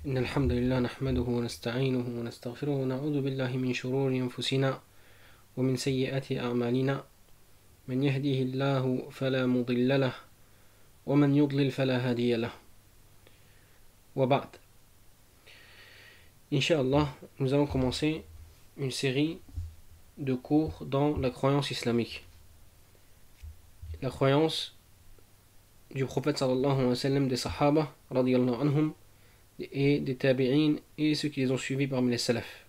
إن الحمد لله نحمده ونستعينه ونستغفره ونعوذ بالله من شرور أنفسنا ومن سيئات أعمالنا من يهديه الله فلا مضل له ومن يضلل فلا هادي له وبعد. Inch'Allah, nous allons commencer une série de cours dans la croyance islamique. La croyance du prophète sallallahu alayhi wa sallam, des sahaba radiyallahu anhum, et des tabi'in et ceux qui les ont suivis parmi les salafs.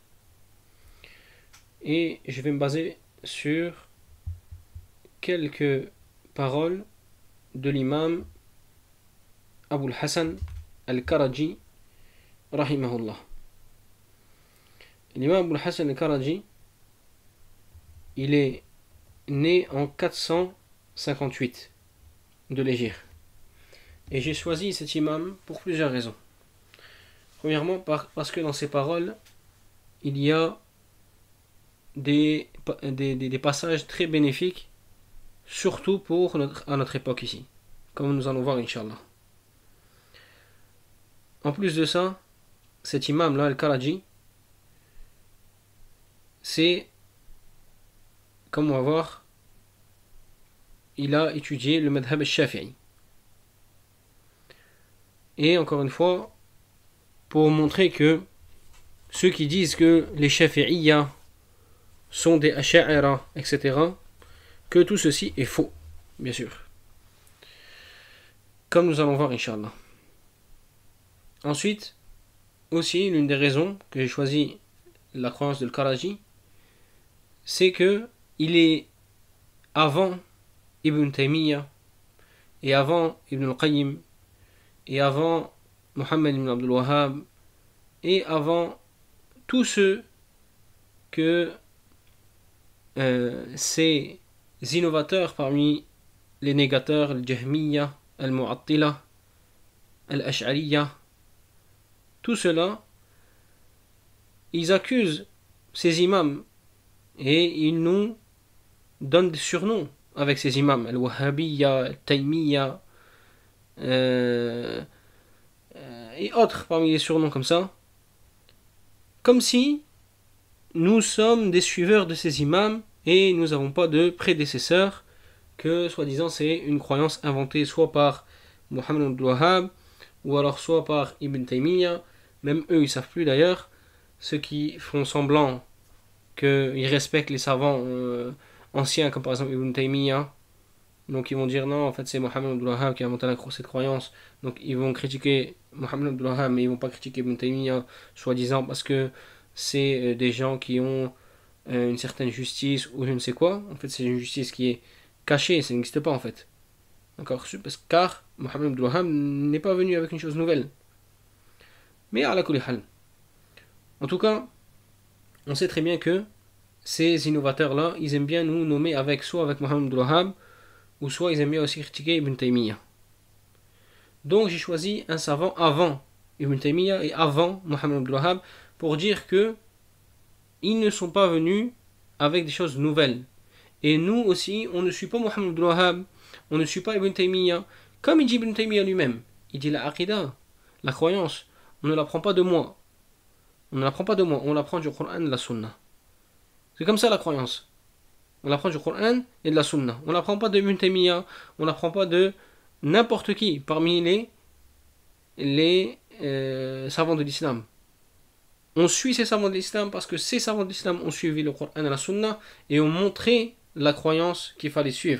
Et je vais me baser sur quelques paroles de l'imam Abu al-Hasan al-Karaji rahimahullah. L'imam Abu al-Hasan al-Karaji, il est né en 458 de l'Hégire. Et j'ai choisi cet imam pour plusieurs raisons. Premièrement, parce que dans ses paroles, il y a des passages très bénéfiques, surtout à notre époque ici, comme nous allons voir, Inch'Allah. En plus de ça, cet imam-là, Al-Karaji, c'est, comme on va voir, il a étudié le madhab al-Shafi'i. Et encore une fois, pour montrer que ceux qui disent que les Shafi'iyya sont des Asha'ira, etc., que tout ceci est faux, bien sûr. Comme nous allons voir, Inch'Allah. Ensuite, aussi, l'une des raisons que j'ai choisi la croyance de Al-Karaji, c'est que il est avant Ibn Taymiyyah, et avant Ibn al-Qayyim, et avant Muhammad ibn Abdul Wahhab, et avant tous ceux que ces innovateurs parmi les négateurs, al-Jahmiyya, al-Mu'attila, al-Ash'ariyya, tout cela, ils accusent ces imams et ils nous donnent des surnoms avec ces imams, al-Wahhabiyya, al-Taymiyya, et autres parmi les surnoms comme ça, comme si nous sommes des suiveurs de ces imams et nous n'avons pas de prédécesseurs, que soi-disant c'est une croyance inventée soit par Muhammad ibn Wahhab ou alors soit par Ibn Taymiyyah. Même eux ils savent plus d'ailleurs, ceux qui font semblant qu'ils respectent les savants anciens comme par exemple Ibn Taymiyyah. Donc ils vont dire non, en fait c'est Muhammad ibn Wahhab qui a inventé cette croyance. Donc ils vont critiquer Muhammad ibn Wahhab, mais ils vont pas critiquer Ibn Taymiyyah, soi-disant parce que c'est des gens qui ont une certaine justice ou je ne sais quoi. En fait c'est une justice qui est cachée, ça n'existe pas en fait. D'accord, car Muhammad ibn Wahhab n'est pas venu avec une chose nouvelle. Mais à la kulli hal. En tout cas, on sait très bien que ces innovateurs-là, ils aiment bien nous nommer soit avec Muhammad ibn Wahhab, ou soit ils aiment bien aussi critiquer Ibn Taymiyyah. Donc j'ai choisi un savant avant Ibn Taymiyyah et avant Muhammad ibn Wahhab pour dire que ils ne sont pas venus avec des choses nouvelles. Et nous aussi, on ne suit pas Muhammad ibn Wahhab, on ne suit pas Ibn Taymiyyah. Comme il dit Ibn Taymiyyah lui-même, il dit la aqidah, la croyance, on ne l'apprend pas de moi. On ne l'apprend pas de moi, on l'apprend du Coran et de la Sunna. C'est comme ça la croyance. On l'apprend du Coran et de la Sunna. On l'apprend pas de Ibn Taymiyyah, on l'apprend pas de n'importe qui parmi les savants de l'islam. On suit ces savants de l'islam parce que ces savants de l'islam ont suivi le Coran et la Sunna et ont montré la croyance qu'il fallait suivre.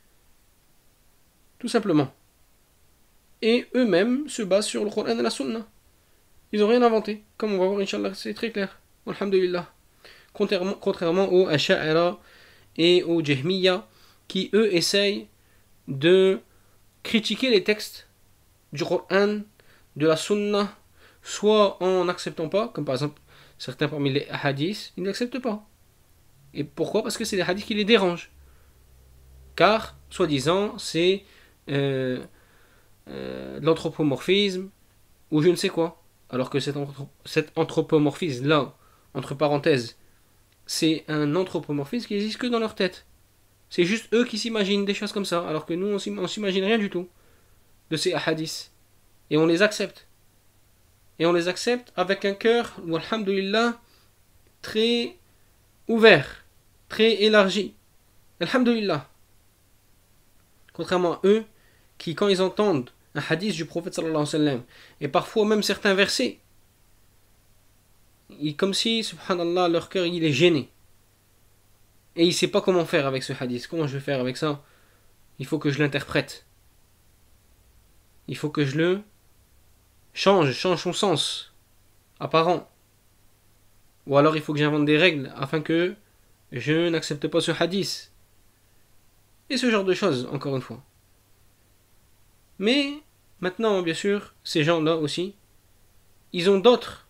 Tout simplement. Et eux-mêmes se basent sur le Coran et la Sunna. Ils n'ont rien inventé. Comme on va voir, Inch'Allah, c'est très clair. Alhamdulillah. Contrairement aux Asha'ira et aux Jahmiyya, qui eux essayent de critiquer les textes du Coran, de la Sunna, soit en n'acceptant pas, comme par exemple certains parmi les hadiths, ils n'acceptent pas. Et pourquoi? Parce que c'est des hadiths qui les dérangent. Car, soi-disant, c'est l'anthropomorphisme, ou je ne sais quoi. Alors que cet anthropomorphisme-là, entre parenthèses, c'est un anthropomorphisme qui n'existe que dans leur tête. C'est juste eux qui s'imaginent des choses comme ça, alors que nous, on s'imagine rien du tout de ces hadiths. Et on les accepte. et on les accepte avec un cœur, alhamdulillah, très ouvert, très élargi. Alhamdulillah. Contrairement à eux, qui quand ils entendent un hadith du prophète sallallahu alayhi wa sallam, et parfois même certains versets, comme si, subhanallah, leur cœur il est gêné. Et il ne sait pas comment faire avec ce hadith. Comment je vais faire avec ça? Il faut que je l'interprète. Il faut que je le change son sens apparent. Ou alors il faut que j'invente des règles afin que je n'accepte pas ce hadith. Et ce genre de choses, encore une fois. Mais, maintenant, bien sûr, ces gens-là aussi, ils ont d'autres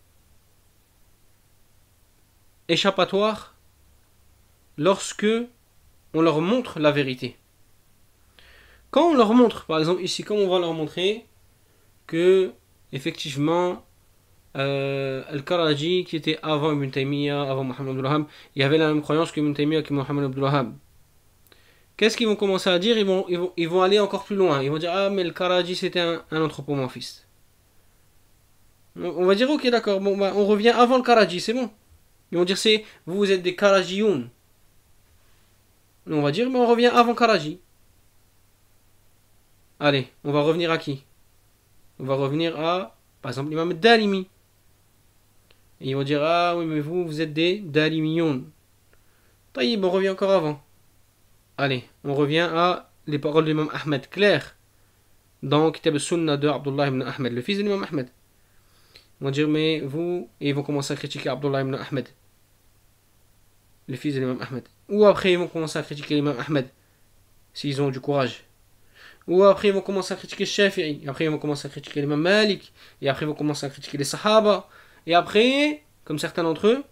échappatoires lorsque on leur montre la vérité. Quand on leur montre, par exemple ici, comme on va leur montrer que, effectivement, Al-Karaji, qui était avant Ibn Taymiyyah, avant Mohammed Abdul Wahhab, il y avait la même croyance que Ibn Taymiyyah, que Mohammed Abdul Wahhab. Qu'est-ce qu'ils vont commencer à dire? Ils vont aller encore plus loin. Ils vont dire, ah, mais Al-Karaji, c'était un anthropomorphiste. On va dire, ok, d'accord, bon, bah, on revient avant le Karaji, c'est bon. Ils vont dire, vous êtes des Karajiyoun. On va dire, mais on revient avant Karaji. Allez, on va revenir à qui? On va revenir à, par exemple, l'imam Darimi. Et ils vont dire, ah oui, mais vous êtes des Darimiyoun. Taïb, on revient encore avant. Allez, on revient à les paroles de l'imam Ahmed, clair. Dans Kitab al-Sunnah de Abdullah ibn Ahmed, le fils de l'imam Ahmed. Ils vont dire, mais vous, et ils vont commencer à critiquer Abdullah ibn Ahmed, le fils de l'imam Ahmed. Ou après, ils vont commencer à critiquer l'imam Ahmed, s'ils ont du courage. Ou après, ils vont commencer à critiquer Shafi'i. Après, ils vont commencer à critiquer l'imam Malik. Et après, ils vont commencer à critiquer les Sahaba. Et après, comme certains d'entre eux,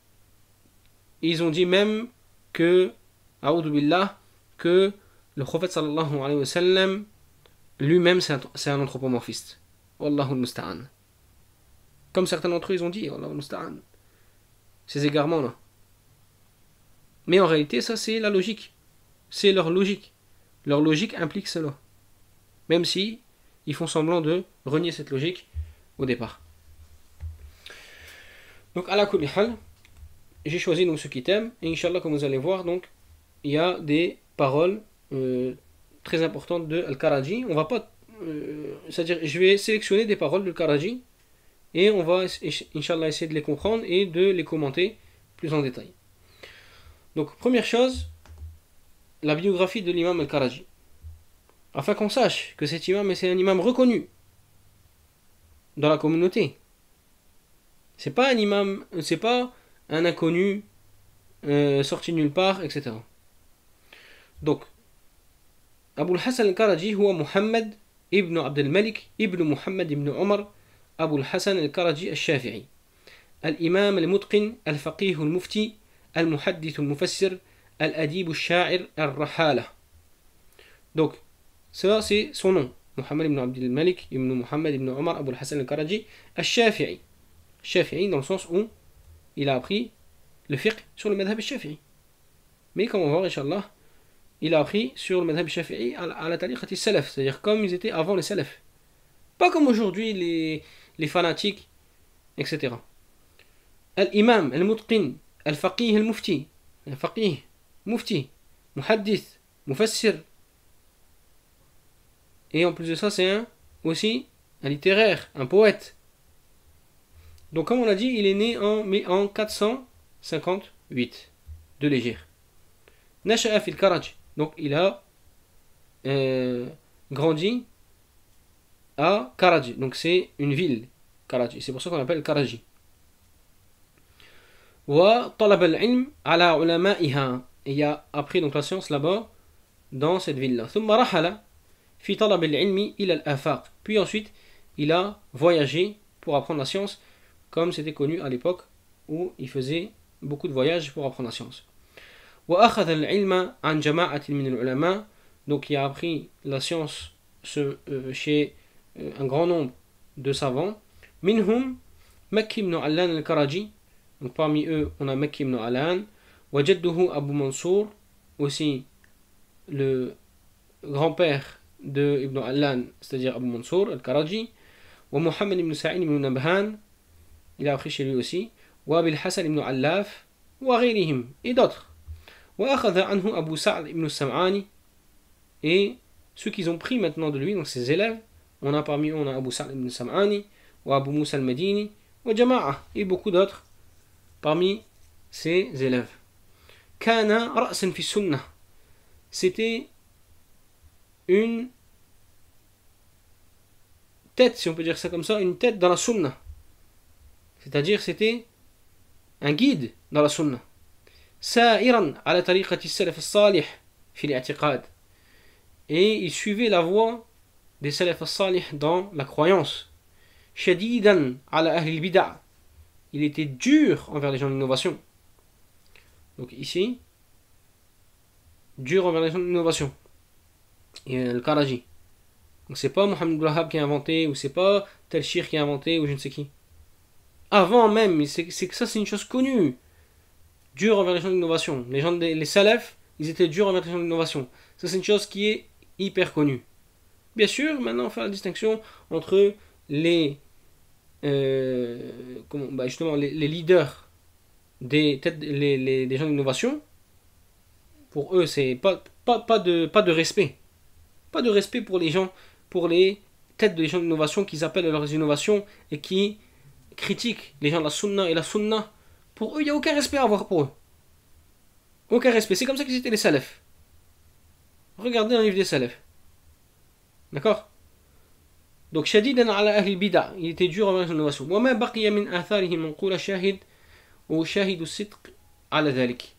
ils ont dit même que, a'udhu billah, que le prophète sallallahu alayhi wa sallam, lui-même, c'est un anthropomorphiste. Wallahu al-musta'an. Comme certains d'entre eux, ils ont dit, Wallahu al-musta'an. Ces égarements-là. Mais en réalité, ça, c'est la logique. C'est leur logique. Leur logique implique cela. Même si ils font semblant de renier cette logique au départ. Donc, à la kulli hal, j'ai choisi donc ce kitab. Et Inch'Allah, comme vous allez voir, donc, il y a des paroles très importantes de Al-Karaji. On va pas. C'est-à-dire, je vais sélectionner des paroles de Al-Karaji. Et on va, Inch'Allah, essayer de les comprendre et de les commenter plus en détail. Donc, première chose, la biographie de l'imam Al-Karaji. Afin qu'on sache que cet imam, c'est un imam reconnu dans la communauté. C'est pas un imam, c'est pas un inconnu sorti nulle part, etc. Donc, Abu al-Hassan al-Karaji هو محمد ابن عبد الملك ابن محمد ابن عمر أبو الحسن الكرجي الشافعي الإمام المتقن الفقيه المفتي المحدث المفسر الأديب الشاعر الرحالة. Donc, ça c'est son nom. Mohammed ibn Abdul Malik ibn Mohammed ibn Omar Abu al-Hassan al-Karaji al-Shafi'i. Shafi'i dans le sens où il a appris le fiqh sur le madhab al-Shafi'i. Mais comme on va voir, Inch'Allah, il a appris sur le madhab al-Shafi'i à la tariqat al-Salaf, c'est-à-dire comme ils étaient avant les Salaf. Pas comme aujourd'hui les fanatiques, etc. Al-Imam, al-Mutqin, al-Faqih, al-Mufti. Al-Faqih, Mufti, Muhaddith, Mufassir. Et en plus de ça, c'est aussi un littéraire, un poète. Donc comme on l'a dit, il est né en 458 de l'Hégire. Nasha'a fil Karaj. Donc il a grandi à Karaji. Donc c'est une ville, Karaji. C'est pour ça qu'on l'appelle Karaji. Wa talab al-ilm ala ulama'iha. Et il y a appris donc la science là-bas, dans cette ville-là. Thumma rahala fi talab al-ilmi ila al-afaq. Puis ensuite, il a voyagé pour apprendre la science, comme c'était connu à l'époque où il faisait beaucoup de voyages pour apprendre la science. Wa akhadha al-ilma an jama'atin min al-ulama. Donc il a appris la science chez un grand nombre de savants. Minhum Makki ibn Allan al-Karaji. Donc parmi eux, on a Makki ibn Allan. Wa jadduhu Abu Mansour, aussi le grand-père de Ibn Allan, c'est-à-dire Abu Mansour al-Karaji. ومحمد بن سعيد بن نبهان, il a appris chez lui aussi, وابي الحسن بن علاف, وغيرهم, et d'autres. وأخذ عنه أبو سعد بن السمعاني, et ceux qui ont pris maintenant de lui, donc ses élèves, on a parmi eux, on a Abu Sa'd ibn Sam'ani, ou Abu Musa al-Madini, ou Jama'a, et beaucoup d'autres parmi ses élèves. Kana ra'san fi sunnah, c'était une tête, si on peut dire ça comme ça, une tête dans la sunnah. C'est-à-dire c'était un guide dans la sunnah. Sa'iran ala tariqati salaf as-salih fi al-i'tiqad. Et il suivait la voie des salaf as-salih dans la croyance. Shadidan ala ahli al-bid'a. Il était dur envers les gens d'innovation. Donc ici, dur envers les gens d'innovation. Et le Karaji. Donc c'est pas Mohamed Wahhab qui a inventé, ou c'est pas tel shir qui a inventé, ou je ne sais qui. Avant même, c'est que ça c'est une chose connue. Dur envers les gens d'innovation. Les salafs, ils étaient durs envers les gens d'innovation. Ça c'est une chose qui est hyper connue. Bien sûr, maintenant on fait la distinction entre les justement les leaders des gens d'innovation. Pour eux, c'est pas de respect. Pas de respect pour les gens, pour les têtes des gens d'innovation qu'ils appellent leurs innovations et qui critiquent les gens de la sunna et la sunna. Pour eux, il n'y a aucun respect à avoir pour eux. Aucun respect. C'est comme ça qu'ils étaient les salafs. Regardez un livre des salafs. D'accord? Donc, shadidan ala ahli bid'a, il était dur envers les innovations. Wa ma baqiya min atharihi manqula shahid ou shahidu sidq ala dhalik.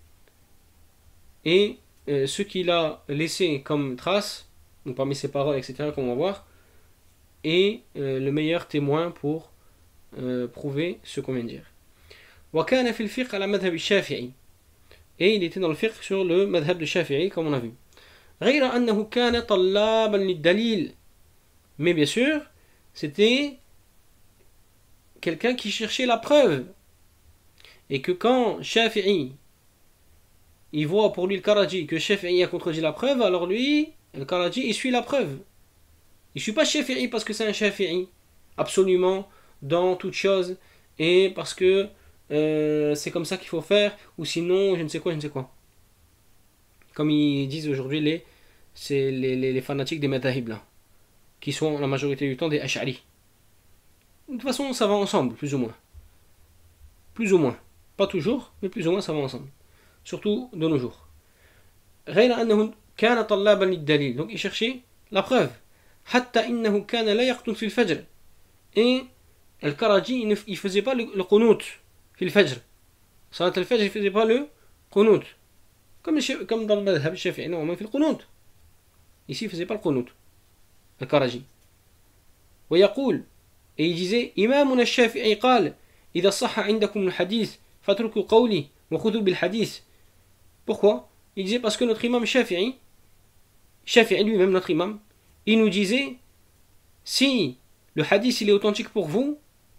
Et ce qu'il a laissé comme trace, donc parmi ses paroles, etc., qu'on va voir, est le meilleur témoin pour prouver ce qu'on vient de dire. Wa kana fil fiqh ala madhhab al-Shafi'i. Et il était dans le fiqh sur le madhhab de Shafi'i, comme on a vu. غير أنه كان طلابا للدليل. Mais bien sûr, c'était quelqu'un qui cherchait la preuve. Et que quand Shafi'i, il voit pour lui le Karaji que Shafi'i a contredit la preuve, alors lui, le Karaji, il suit la preuve. Il ne suit pas Shafi'i parce que c'est un Shafi'i, absolument, dans toute chose, et parce que c'est comme ça qu'il faut faire, ou sinon, je ne sais quoi. Comme ils disent aujourd'hui les fanatiques des madhahib là, qui sont la majorité du temps des Ash'ari. De toute façon, ça va ensemble, plus ou moins. Plus ou moins. Pas toujours, mais plus ou moins ça va ensemble. Surtout de nos jours. غير أنه كان طلابا للدليل. Donc il cherchait la preuve. حتى إنه كان لا يقنط في الفجر. Et Al-Karaji, il faisait pas le qunut في الفجر. Salat al-Fajr, il faisait pas le qunut. Comme dans le madhab shafi'i, normalement il fait le qunut. Ici, il faisait pas le qunut. Al-Karaji. ويقول, et il disait, إمامنا الشافعي قال إذا صح عندكم الحديث فاتركوا قولي وخذوا بالحديث. Pourquoi? Il disait parce que notre imam Shafi'i lui-même, notre imam, il nous disait, si le hadith il est authentique pour vous,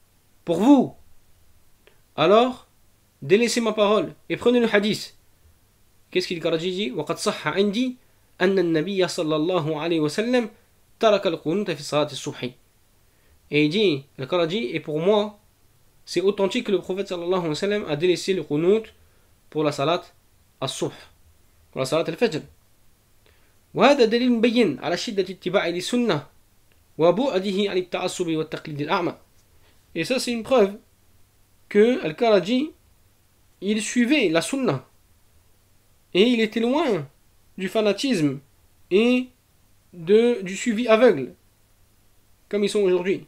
alors délaissez ma parole et prenez le hadith. Qu'est-ce qu'il dit? وقد صح عندي أن النبي صلى الله عليه وسلم ترك القنوت في صلاة الصبح. Et il dit, le Karaji, et pour moi, c'est authentique que le prophète sallallahu alayhi wa sallam a délaissé le qunut pour la salat as-subh, pour la salat al-fajr. وهذا دليل مبين على شدة اتباع للسنة وبعده عن التعصب والتقليد الأعمى. Et ça c'est une preuve que Al-Karaji il suivait la sunna et il était loin du fanatisme et du suivi aveugle comme ils sont aujourd'hui.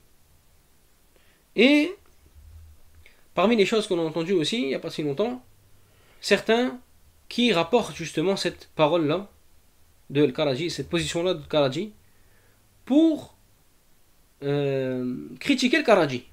Et parmi les choses qu'on a entendues aussi il n'y a pas si longtemps, certains qui rapportent justement cette parole-là de Al-Karaji, cette position-là de Al-Karaji, pour critiquer le Karaji,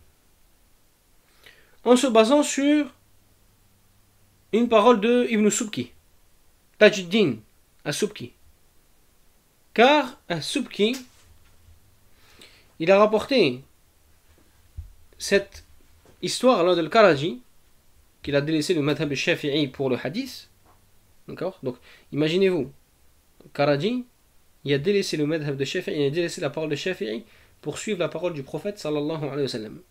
en se basant sur une parole de Ibn Subki, Tajuddin As-Subki. Car As-Subki, il a rapporté cette histoire-là de Al-Karaji, qu'il a délaissé le madhab al-Shafi'i pour le hadith. D'accord? Donc, imaginez-vous, Karaji, il a délaissé le madhab de Shafi'i, il a délaissé la parole de Shafi'i pour suivre la parole du prophète sallallahu alayhi wa sallam.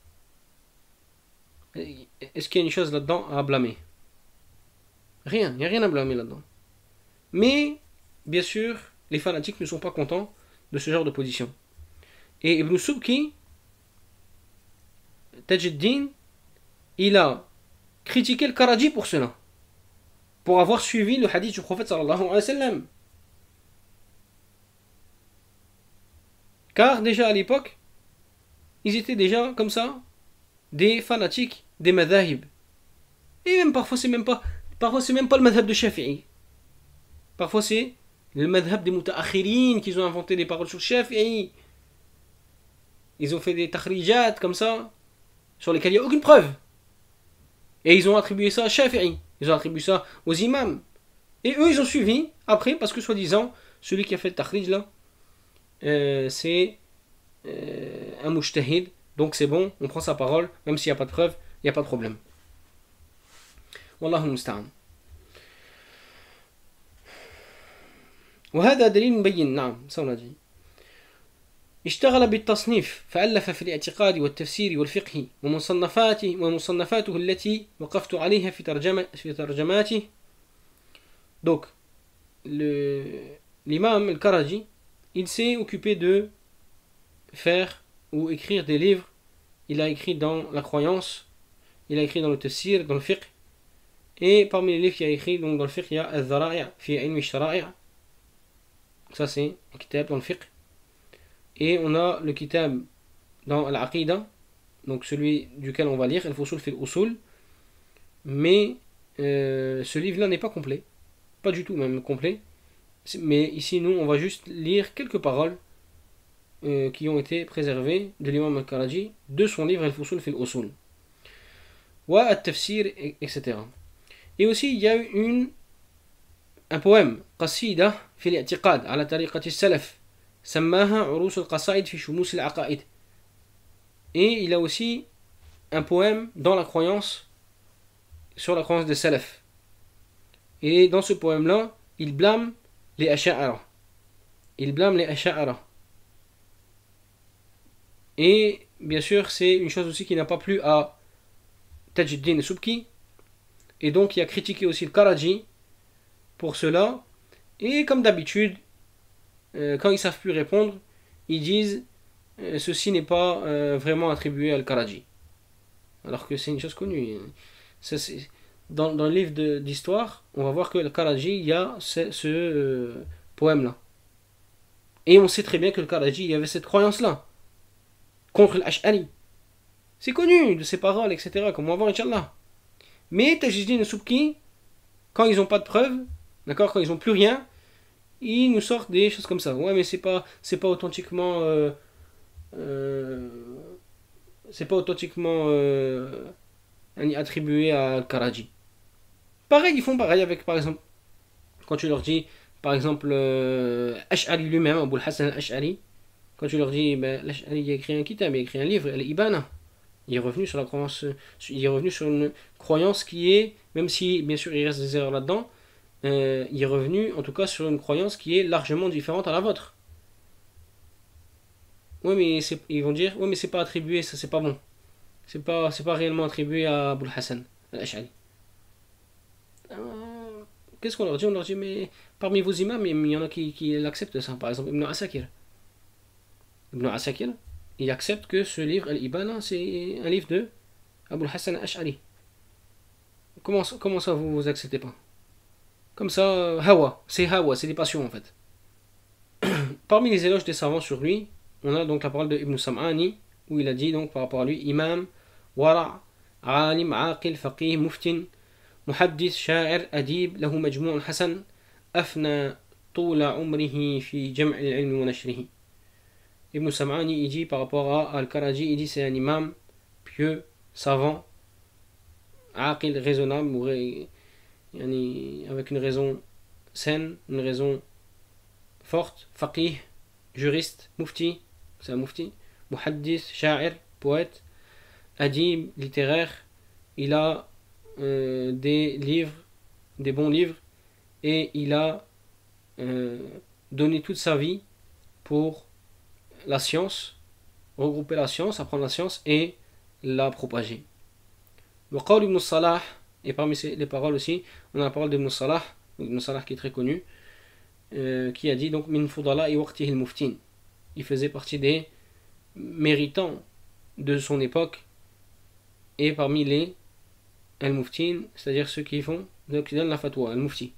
Est-ce qu'il y a une chose là-dedans à blâmer? Rien, il n'y a rien à blâmer là-dedans. Mais, bien sûr, les fanatiques ne sont pas contents de ce genre de position. Et Ibn Subki, Tajuddin, il a critiqué le Karaji pour cela. Pour avoir suivi le hadith du prophète sallallahu alayhi wa sallam. Car déjà à l'époque, ils étaient déjà comme ça, des fanatiques, des madhahib. Et même parfois c'est même pas le madhab de Shafi'i. Parfois c'est le madhab des mutaakhirin qui ont inventé des paroles sur Shafi'i. Ils ont fait des takhrijat comme ça, sur lesquels il n'y a aucune preuve. Et ils ont attribué ça à Shafi'i. Ils ont attribué ça aux imams. Et eux ils ont suivi après parce que soi-disant celui qui a fait le takhrij là, c'est un mujtahid, donc c'est bon, on prend sa parole, même s'il n'y a pas de preuve, il n'y a pas de problème. Wallahu musta'an. وهذا دليل مبين نعم سونا دي اشتغل بالتصنيف فألف في الاعتقاد والتفسير والفقه ومصنفاته التي وقفت عليها في ترجماته. Donc l'imam al-Karaji, il s'est occupé de faire ou écrire des livres. Il a écrit dans la croyance, il a écrit dans le tafsir, dans le fiqh. Et parmi les livres qu'il a écrit donc dans le fiqh, il y a Al-Dhara'i' fi ilm al-shara'i'. Ça c'est un kitab dans le fiqh. Et on a le kitab dans Al-Aqidah, donc celui duquel on va lire, Al-Fusul fi al-Usul. Mais ce livre-là n'est pas complet. Pas du tout même complet. Mais ici, nous, on va juste lire quelques paroles qui ont été préservées de l'imam al-Karaji de son livre Al-Fusul fi al-Usul. Wa al-Tafsir, etc. Et aussi, il y a eu un poème, Qasida fi al-i'tiqad ala tariqati al-salaf, sammaha urus al-qasaid fi shumus al-aqaid. Et il a aussi un poème dans la croyance, sur la croyance des salaf. Et dans ce poème-là, il blâme les Asha'ara. Il blâme les Asha'ara. Et bien sûr, c'est une chose aussi qui n'a pas plu à Tajuddin Subki. Et donc, il a critiqué aussi le Karaji pour cela. Et comme d'habitude, quand ils ne savent plus répondre, ils disent ceci n'est pas vraiment attribué à le Karaji. Alors que c'est une chose connue. Ça, dans le livre d'histoire, on va voir que le Karaji, il y a ce poème-là. Et on sait très bien que le Karaji, il y avait cette croyance-là contre l'Ash'ari. C'est connu de ses paroles, etc. Comme on va voir, Inch'Allah. Mais Tajuddin et Subki, quand ils n'ont pas de preuves, d'accord, quand ils n'ont plus rien, ils nous sortent des choses comme ça. Ouais, mais c'est pas authentiquement attribué à Karaji. Pareil, ils font pareil avec, par exemple, quand tu leur dis, par exemple, Ash'ari lui-même, Abu al-Hassan al-Ash'ari, quand tu leur dis, ben, l'Ash'ari il a écrit un kitab, il a écrit un livre, Al-Ibana. Il est revenu sur la croyance, il est revenu sur une croyance qui est, même si bien sûr il reste des erreurs là-dedans, il est revenu en tout cas sur une croyance qui est largement différente à la vôtre. Oui, mais ils vont dire, oui, mais c'est pas attribué, ça c'est pas bon. C'est pas réellement attribué à Abu al-Hassan al-Ash'ari. Qu'est-ce qu'on leur dit? On leur dit, mais parmi vos imams, il y en a qui l'acceptent ça. Par exemple, Ibn Asakir. Ibn Asakir, il accepte que ce livre, Al-Ibana, c'est un livre de Abu al-Hassan al-Ash'ari. Comment ça vous acceptez pas? Comme ça, hawa, c'est des passions en fait. Parmi les éloges des savants sur lui, on a donc la parole de Ibn Sam'ani, où il a dit donc par rapport à lui, imam, wara', alim, aqil, faqih, muftin, muhaddith, sha'ir, adib, lahu majmou' hasan, afna طول عمره في جمع العلم ونشره. Ibn Sam'ani, il dit par rapport à Al-Karaji, il dit c'est un imam pieux, savant, aqil, raisonnable, avec une raison saine, une raison forte, faqih, juriste, mufti, c'est un mufti, muhaddith, sha'ir, poète, adib, littéraire, il a des livres, des bons livres, et il a donné toute sa vie pour la science, regrouper la science, apprendre la science et la propager. وقال ابن الصلاح, et parmi les paroles aussi, on a la parole d'Ibn Salah, Ibn Salah qui est très connu, qui a dit donc min fudala'i waqtihi al-muftin. Il faisait partie des méritants de son époque et parmi les al-muftin, c'est-à-dire ceux qui font qui donnent la fatwa, al-mufti.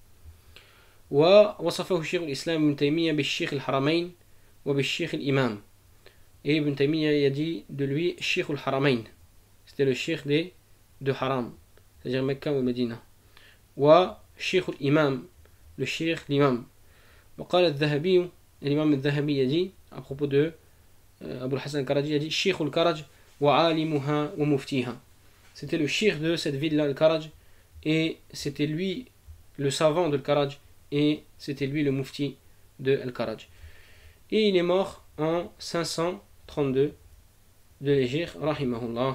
ووصفه شيخ الإسلام ابن تيمية بالشيخ الحرمين وبالشيخ الإمام. Et Ibn Taymiyyah a dit de lui Sheikh al-Haramain, c'était le Sheikh des deux Haram, c'est-à-dire Mecca ou Medina. Wa Sheikh al-Imam, le Sheikh l'imam. وقال الذهبي, l'imam al-Dhahabi a dit à propos de Abu al-Hasan al-Karaji, a dit Sheikh al-Karaj wa alimuha wa muftiha. C'était le Sheikh de cette ville-là, al-Karaj, et c'était lui le savant de al-Karaj, et c'était lui le mufti de al-Karaj. Et il est mort en 532 de l'Hégire, rahimahullah.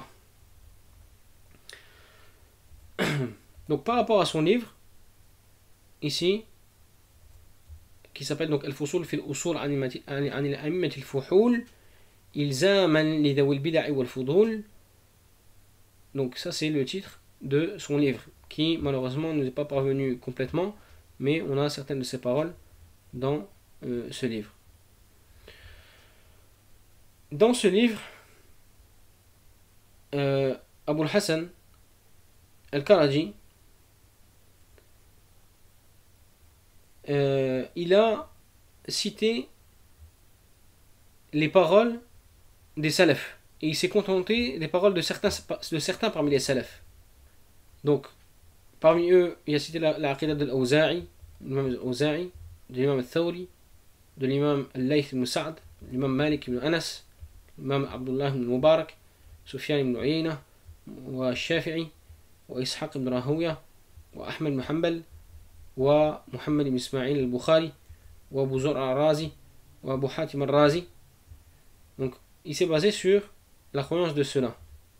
Donc par rapport à son livre, ici, qui s'appelle donc Al-Fusul fil Usul an al-A'immat al-Fuhul, Ilzaman li dhawi al-bid'a wal-fudul. Donc ça c'est le titre de son livre, qui malheureusement ne nous est pas parvenu complètement, mais on a certaines de ses paroles dans ce livre. Dans ce livre, Abu al-Hasan al-Karaji, il a cité les paroles des salafs et il s'est contenté des paroles de certains parmi les salafs. Donc parmi eux il a cité la aqidah de l'Awza'i, l'imam al-Awza'i, de l'imam al-Thawri, de l'imam al-Layth ibn Sa'd, l'imam Malik ibn Anas, l'imam Abdullah ibn Mubarak, Sufyan ibn Uyayna, wa Shafi'i, wa Ishaq ibn Rahuya, wa Ahmed ibn Hanbal, wa Muhammad ibn Ismail al-Bukhari, wa Abu Zur'a al-Razi, wa Abu Hatim al-Razi. Donc il s'est basé sur la croyance de ceux-là.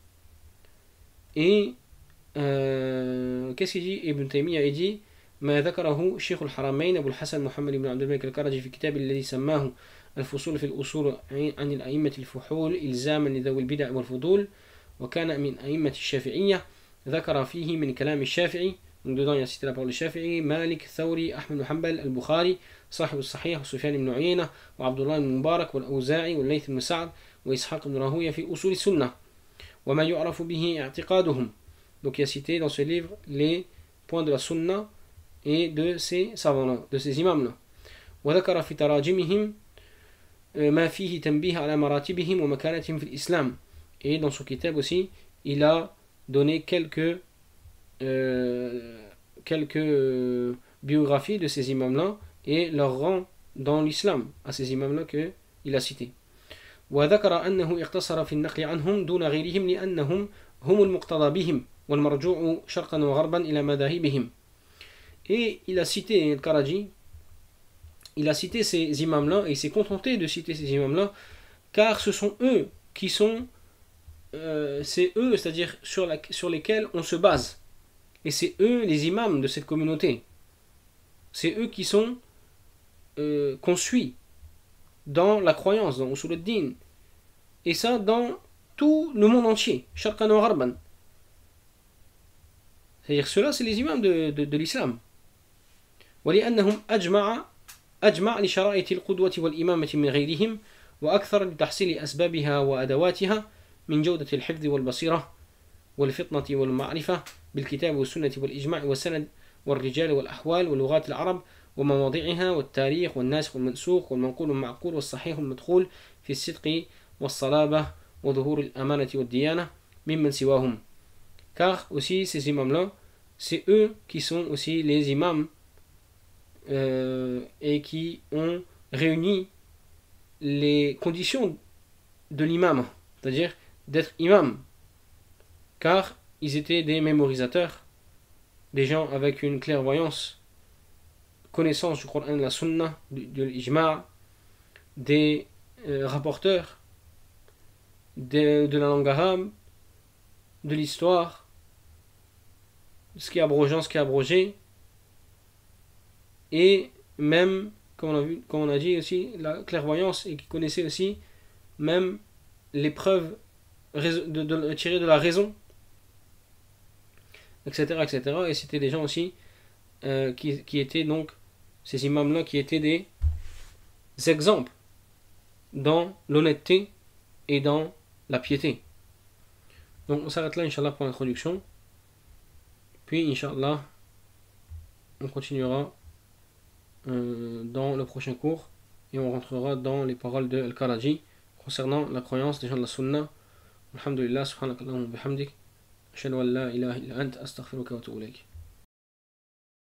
Et qu'est-ce qu'il dit Ibn Taymiyyah? Il dit ما ذكره شيخ الحرمين أبو الحسن محمد بن عبد الملك الكرجي في كتاب الذي سماه الفصول في الأصول عن الأئمة الفحول إلزاما لذوي البدع والفضول وكان من أئمة الشافعية ذكر فيه من كلام الشافعي. Donc dedans il y a cité la parole de Shafi'i, Malik, Thawri, Ahmed ibn Hanbal, Al-Bukhari, صاحب الصحيح, Sufyan ibn Uyayna, وعبد الله بن مبارك, والأوزاعي, والليث بن سعد, وإسحاق بن راهوية في أصول السنة وما يعرف به اعتقادهم. Donc il y a cité dans ce livre les points de la sunna et de ces savants-là, de ces imams-là. وذكر في تراجمهم ما فيه تنبيه على مراتبهم ومكانتهم في الإسلام. Et dans son kitab aussi, il a donné quelques biographies de ces imams-là et leur rang dans l'islam à ces imams-là qu'il a cités. وذكر أنه اقتصر في النقل عنهم دون غيرهم لأنهم هم المقتضى بهم والمرجوع شرقا وغربا إلى مذاهبهم. Et il a cité le Karaji, il a cité ces imams-là et il s'est contenté de citer ces imams-là car ce sont eux qui sont c'est eux, c'est-à-dire sur lesquels on se base. Et c'est eux les imams de cette communauté. C'est eux qui sont qu'on suit dans la croyance, dans Usul ad-Din. Et ça dans tout le monde entier. Sharqan wa Gharban. C'est-à-dire ceux-là, c'est les imams de l'islam. ولأنهم أجمع لشرائط القدوة والإمامة من غيرهم وأكثر لتحصيل أسبابها وأدواتها من جودة الحفظ والبصيرة والفطنة والمعرفة بالكتاب والسنة والإجماع والسند والرجال والأحوال ولغات العرب ومواضعها والتاريخ والناسخ والمنسوخ والمنقول والمعقول والصحيح والمدخول في الصدق والصلابة وظهور الأمانة والديانة ممن سواهم. Car aussi ces imams-là, c'est eux qui sont aussi les imams et qui ont réuni les conditions de l'imam, c'est-à-dire d'être imam, car ils étaient des mémorisateurs, des gens avec une clairvoyance, connaissance du Coran et de la Sunna, de l'Ijma', des rapporteurs de la langue arabe, de l'histoire, ce qui est abrogeant, ce qui est abrogé, et même, comme on a dit aussi, la clairvoyance, et qui connaissait aussi même les preuves tirées de la raison, etc. etc. Et c'était des gens aussi qui étaient donc, ces imams-là, qui étaient des exemples dans l'honnêteté et dans la piété. Donc on s'arrête là, Inch'Allah, pour l'introduction. Puis, Inch'Allah, on continuera dans le prochain cours et on rentrera dans les paroles de Al-Karaji concernant la croyance des gens de la Sunna. Alhamdulillah, subhanakallahumma bihamdik, ashhadu an la ilaha illa ant, astaghfiruka wa atubu ilayk.